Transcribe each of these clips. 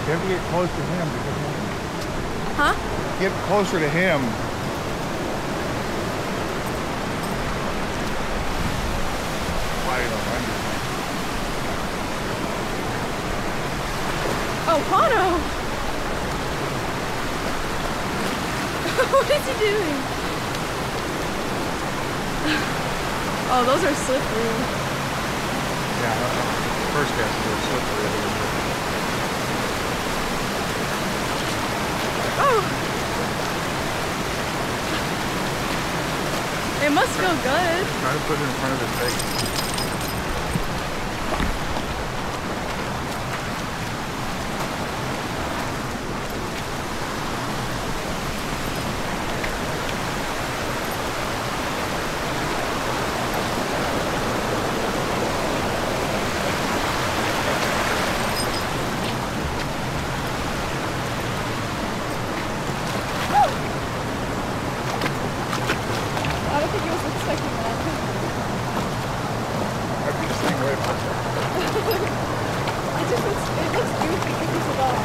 You have to get close to him because Huh? get closer to him. Oh, Pano! What is he doing? Oh, those are slippery. Yeah, first guess is slippery. Oh! It must feel good. Try to put it in front of his face. I don't think he was expecting that. I'd be the same way myself. It looks goofy because it's a dog.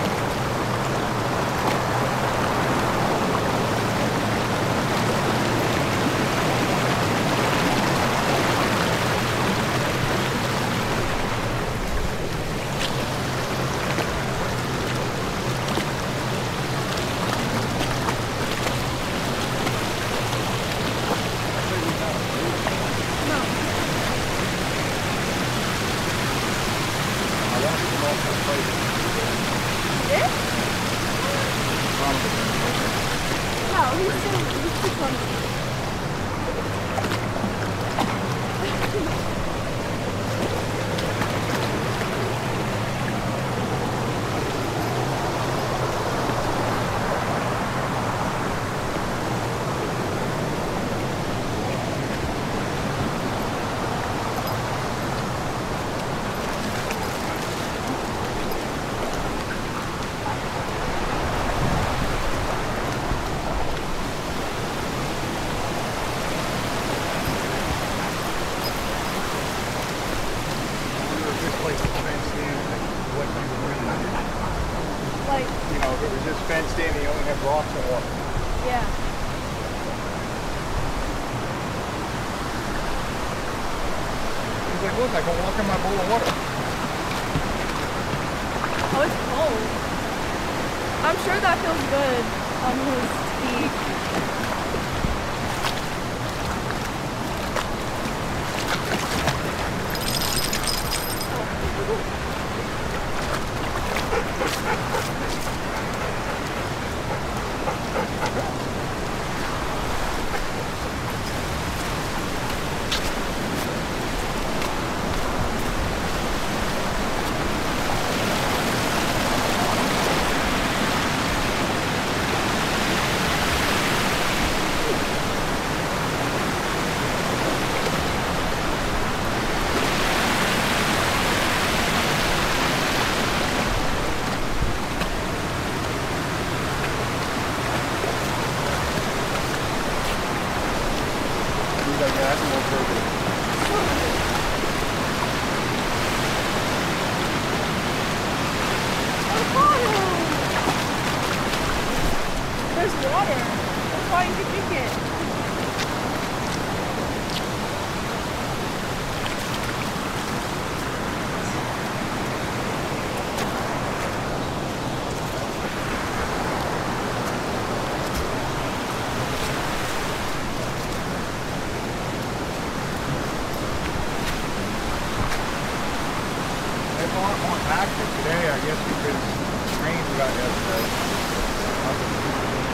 Yeah? No, he's too clumsy. Like, you know, if it was just fenced in, you only have rocks and water. yeah. He's like, look, I can walk in my bowl of water. Oh, it's cold. I'm sure that feels good on his feet. There's water. That's why you can drink it. Today, I guess because rain we got yesterday.